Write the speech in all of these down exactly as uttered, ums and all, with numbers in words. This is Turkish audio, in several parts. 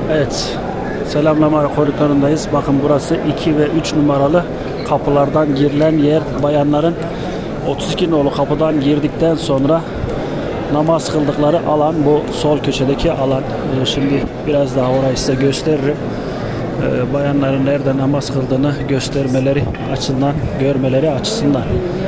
Evet, selamlama koridorundayız. Bakın burası iki ve üç numaralı kapılardan girilen yer. Bayanların otuz iki nolu kapıdan girdikten sonra namaz kıldıkları alan bu sol köşedeki alan. Şimdi biraz daha orayı size gösteririm. Bayanların nerede namaz kıldığını göstermeleri açısından, görmeleri açısından.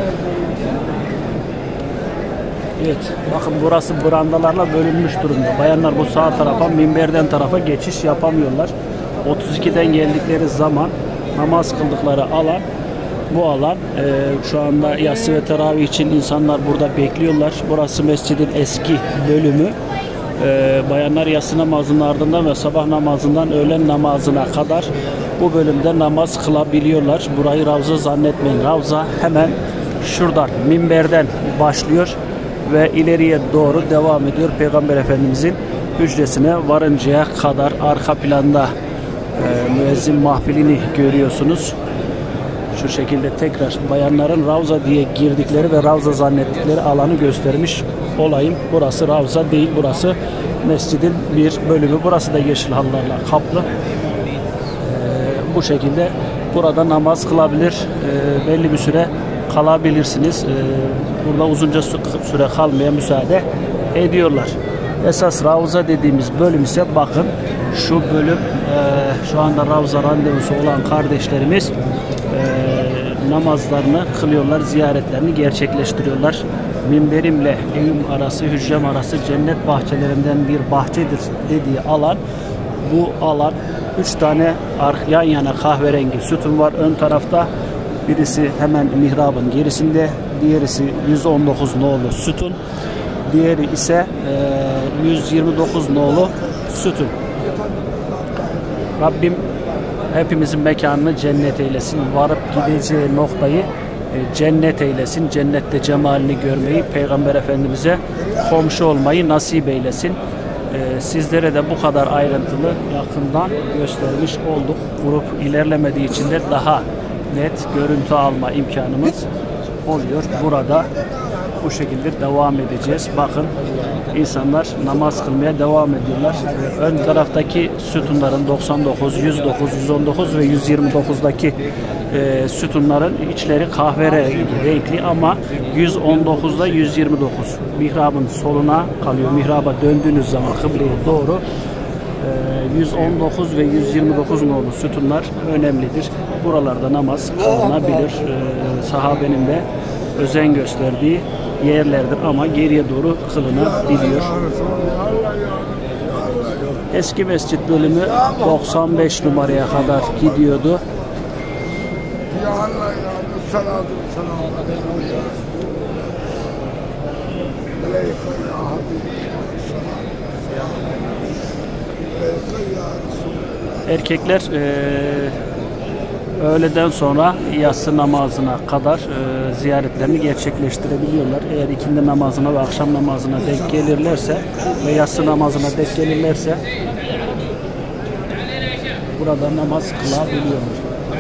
Evet, bakın burası brandalarla bölünmüş durumda. Bayanlar bu sağ tarafa, minberden tarafa geçiş yapamıyorlar. otuz ikiden geldikleri zaman namaz kıldıkları alan bu alan. Ee, şu anda yatsı ve teravih için insanlar burada bekliyorlar. Burası mescidin eski bölümü. Ee, bayanlar yatsı namazının ardından ve sabah namazından öğlen namazına kadar bu bölümde namaz kılabiliyorlar. Burayı Ravza zannetmeyin. Ravza hemen şuradan, minberden başlıyor ve ileriye doğru devam ediyor. Peygamber Efendimizin hücresine varıncaya kadar arka planda e, müezzin mahfilini görüyorsunuz. Şu şekilde tekrar bayanların Ravza diye girdikleri ve Ravza zannettikleri alanı göstermiş olayım. Burası Ravza değil, burası mescidin bir bölümü. Burası da yeşil halılarla kaplı. E, bu şekilde burada namaz kılabilir, e, belli bir süre kalabilirsiniz. Burada uzunca süre kalmaya müsaade ediyorlar. Esas Ravza dediğimiz bölüm ise bakın şu bölüm, şu anda Ravza randevusu olan kardeşlerimiz namazlarını kılıyorlar, ziyaretlerini gerçekleştiriyorlar. Minberimle evim arası, hücrem arası cennet bahçelerinden bir bahçedir dediği alan bu alan. Üç tane yan yana kahverengi sütun var ön tarafta. Birisi hemen mihrabın gerisinde, diğerisi yüz on dokuz nolu sütun, diğeri ise e, yüz yirmi dokuz nolu sütun. Rabbim hepimizin mekanını cennet eylesin, varıp gideceği noktayı e, cennet eylesin, cennette cemalini görmeyi, Peygamber Efendimiz'e komşu olmayı nasip eylesin. E, sizlere de bu kadar ayrıntılı yakından göstermiş olduk. Grup ilerlemediği için de daha net görüntü alma imkanımız oluyor. Burada bu şekilde devam edeceğiz. Bakın insanlar namaz kılmaya devam ediyorlar. Ön taraftaki sütunların doksan dokuz, yüz dokuz, yüz on dokuz ve yüz yirmi dokuzdaki e, sütunların içleri kahverengi renkli ama yüz on dokuzda yüz yirmi dokuz mihrabın soluna kalıyor. Mihraba döndüğünüz zaman kıbleye doğru yüz on dokuz ve yüz yirmi dokuz nolu sütunlar önemlidir. Buralarda namaz kılınabilir. Ee, sahabenin de özen gösterdiği yerlerdir ama geriye doğru kılınabiliyor. Eski mescit bölümü doksan beş numaraya kadar gidiyordu. Erkekler e, öğleden sonra yatsı namazına kadar e, ziyaretlerini gerçekleştirebiliyorlar. Eğer ikindi namazına ve akşam namazına denk gelirlerse ve yatsı namazına denk gelirlerse burada namaz kılabiliyorlar.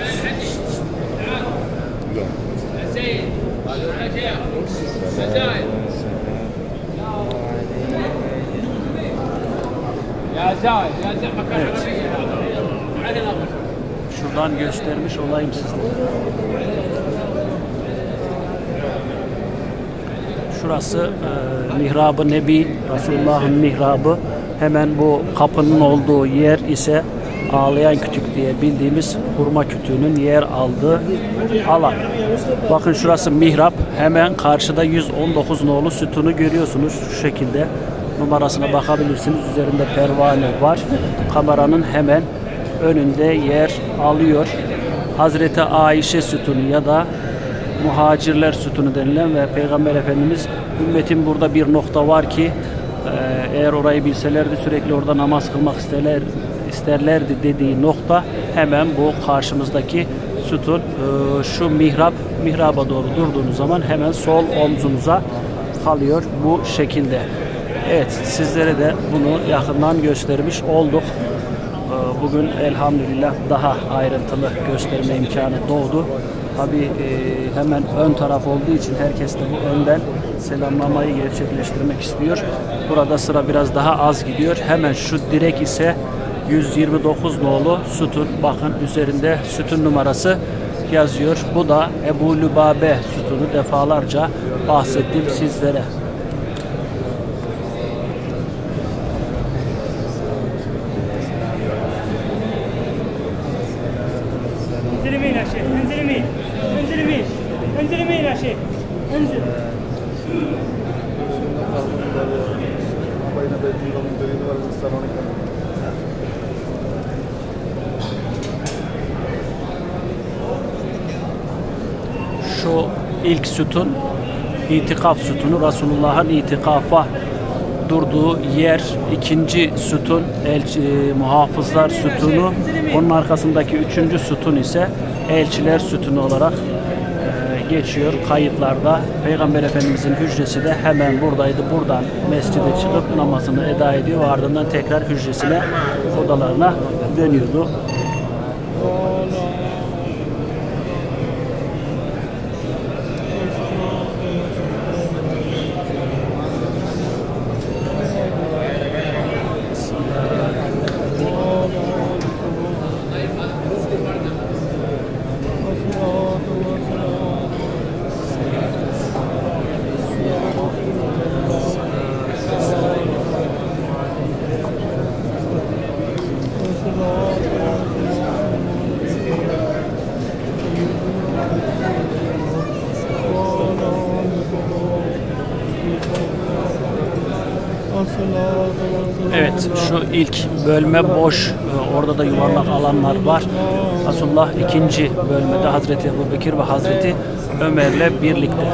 Evet. Şuradan göstermiş olayım sizlere. Şurası e, Mihrab-ı Nebi, Resulullah'ın mihrabı. Hemen bu kapının olduğu yer ise ağlayan kütük diye bildiğimiz hurma kütüğünün yer aldığı alan. Bakın şurası mihrap. Hemen karşıda yüz on dokuz nolu sütunu görüyorsunuz şu şekilde. Numarasına bakabilirsiniz. Üzerinde pervane var. Kameranın hemen önünde yer alıyor. Hazreti Ayşe sütunu ya da muhacirler sütunu denilen ve Peygamber Efendimiz ümmetin burada bir nokta var ki eğer orayı bilselerdi sürekli orada namaz kılmak isterler, isterlerdi dediği nokta hemen bu karşımızdaki sütun. Şu mihrap, mihraba doğru durduğunuz zaman hemen sol omzunuza kalıyor bu şekilde. Evet, sizlere de bunu yakından göstermiş olduk. Bugün elhamdülillah daha ayrıntılı gösterme imkanı doğdu. Tabii e, hemen ön taraf olduğu için herkes de bu önden selamlamayı gerçekleştirmek istiyor. Burada sıra biraz daha az gidiyor. Hemen şu direk ise yüz yirmi dokuz nolu sütun. Bakın üzerinde sütun numarası yazıyor. Bu da Ebu Lübabe sütunu, defalarca bahsettim sizlere. انزل يمين يا شيخ، انزل يمين، انزل يمين، انزل يمين يا شيخ، انزل. Şu ilk sütun itikaf sütunu, Resulullah'ın itikafa durduğu yer. İkinci sütun elçi, muhafızlar sütunu. Onun arkasındaki üçüncü sütun ise elçiler sütunu olarak e, geçiyor kayıtlarda. Peygamber Efendimizin hücresi de hemen buradaydı. Buradan mescide çıkıp namazını eda ediyor. Ardından tekrar hücresine, odalarına dönüyordu. Evet, şu ilk bölme boş. Orada da yuvarlak alanlar var. Resulullah ikinci bölmede Hazreti Ebubekir ve Hazreti Ömer'le birlikte.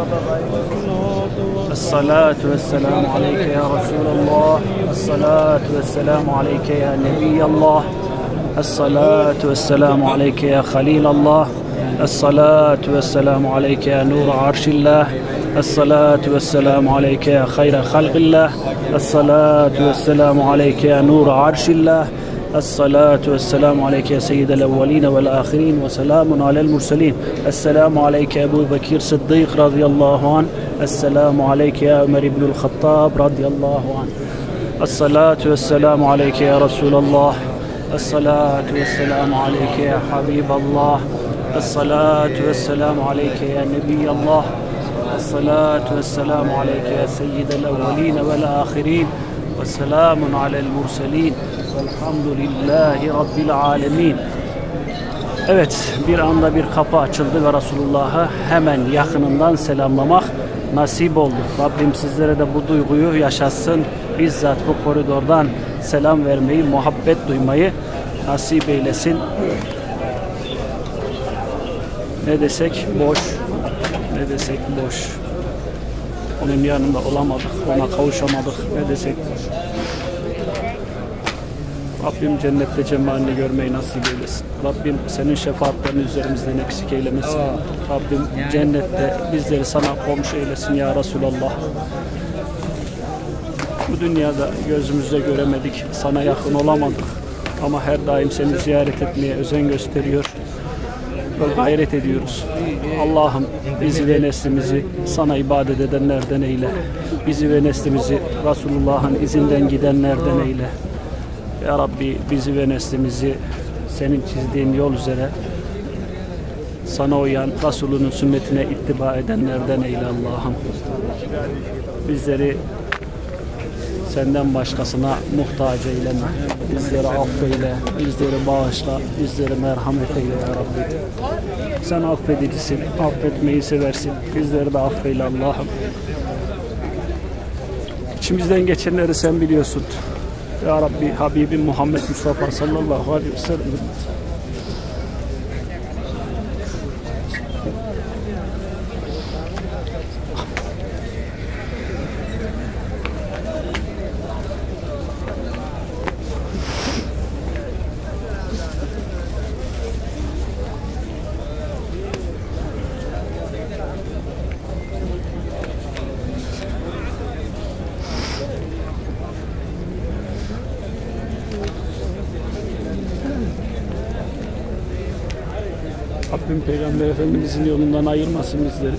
Es-salatu vesselamu aleyke ya Resulallah. Es-salatu vesselamu aleyke ya Nebiyallah. Es-salatu vesselamu aleyke ya Halilallah. Es-salatu vesselamu aleyke ya Nur Arşillah. Es-salatu vesselamu aleyke ya hayra halqillah. Es-salatu vesselamu aleyke ya Nur Arşillah. Es-salatu vesselamu aleyke ya seyyidel evveline vel ahirin ve selamun alel murselin. Es-selamu aleyke Ebu Bekir Sıddık radıyallahu anh. Es-selamu aleyke ya Ömer İbnül Hattab radıyallahu anh. Es-salatu vesselamu aleyke ya Resulallah. Es-salatu vesselamu aleyke ya Habiballah. Es-salatu vesselamu aleyke ya Nebiyallah. Es-salatu vesselamu aleyke ya seyyidel evveline vel ahirin ve selamun alel murselin velhamdülillahi rabbil alemin. Evet, bir anda bir kapı açıldı ve Resulullah'ı hemen yakınından selamlamak nasip oldu. Rabbim sizlere de bu duyguyu yaşatsın. Bizzat bu koridordan selam vermeyi, muhabbet duymayı nasip eylesin. Ne desek boş, ne desek boş. Onun yanında olamadık, ona kavuşamadık, ne desek boş. Rabbim cennette cemalini görmeyi nasip eylesin. Rabbim senin şefaatlerini üzerimizden eksik eylemesin. Rabbim cennette bizleri sana komşu eylesin ya Resulallah. Bu dünyada gözümüzle göremedik, sana yakın olamadık. Ama her daim seni ziyaret etmeye özen gösteriyor ve gayret ediyoruz. Allah'ım bizi ve neslimizi sana ibadet edenlerden eyle. Bizi ve neslimizi Resulullah'ın izinden gidenlerden eyle. Ya Rabbi bizi ve neslimizi senin çizdiğin yol üzere sana uyan, Resulünün sünnetine ittiba edenlerden eyle Allah'ım. Bizleri senden başkasına muhtaç eyleme. Bizleri affeyle, bizleri bağışla, bizleri merhamet eyle ya Rabbi. Sen affedicisin, affetmeyi seversin. Bizleri de affeyle Allah'ım. İçimizden geçenleri sen biliyorsun. Ya Rabbi, Habibim Muhammed Mustafa sallallahu aleyhi ve sellem. Rabbim Peygamber Efendimizin yolundan ayırmasın bizleri.